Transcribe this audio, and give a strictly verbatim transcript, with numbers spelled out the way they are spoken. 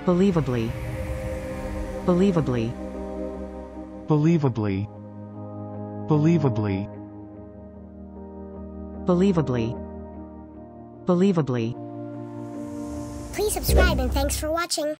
Believably. Believably. Believably. Believably. Believably. Believably. Please subscribe and thanks for watching.